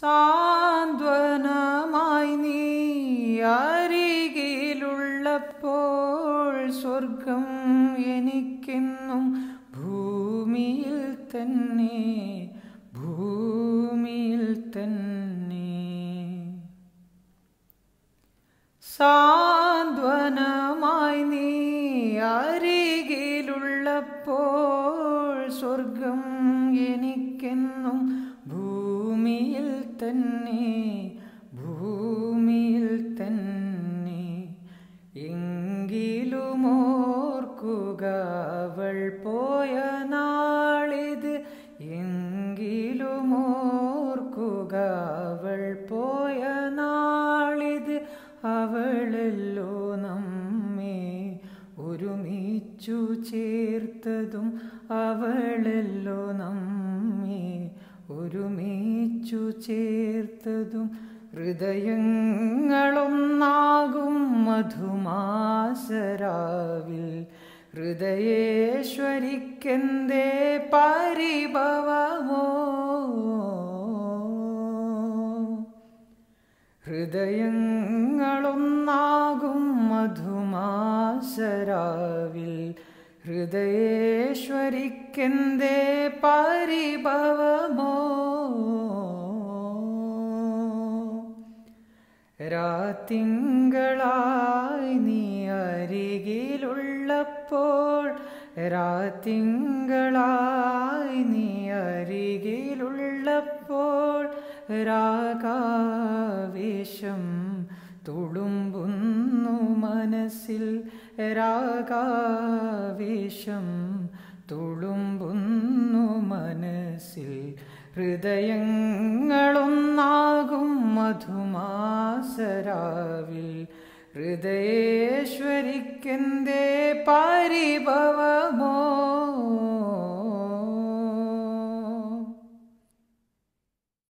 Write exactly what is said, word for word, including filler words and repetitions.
സാന്ത്വനമായി നീ അരികിലുള്ളപ്പോൾ സ്വർഗം എനിക്കെന്നും ഭൂമിയിൽ തന്നെ, ഭൂമിയിൽ തന്നെ. സാന്ത്വനമായി നീ അരികിലുള്ളപ്പോൾ സ്വർഗം എനിക്കെന്നും ഭൂമിയിൽ തന്നെ, ഭൂമിയിൽ തന്നെ. എങ്കിലും ഓർക്കുക അവൾ പോയ നാളിത്, എങ്കിലും ഓർക്കുക അവൾ പോയ നാളിത്. അവളല്ലോ നമ്മെ ഒരുമിച്ചു ചേർത്തതും, അവളല്ലോ നമ്മെ ഒരുമിച്ചു ചേർത്തതും. ഹൃദയങ്ങളൊന്നാകും മധുമാസരാവിൽ, ഹൃദയേശ്വരിക്കെന്തേ പരിഭവമോ. ഹൃദയങ്ങളൊന്നാകും മധുമാസരാവിൽ, ഹൃദയേശ്വരിക്കെന്തേ പരിഭവമോ. രാത്തിങ്കളായി നീ അരികിലുള്ളപ്പോൾ, രാത്തിങ്കളായി നീ അരികിലുള്ളപ്പോൾ രാഗാവേശം തുളുമ്പുന്നു മനസ്സിൽ, രാഗാവേശം തുളുമ്പുന്നു മനസ്സിൽ. ഹൃദയങ്ങളൊന്നാകും മധുമാസരാവിൽ, ഹൃദയേശ്വരിക്കെന്തേ പരിഭവമോ.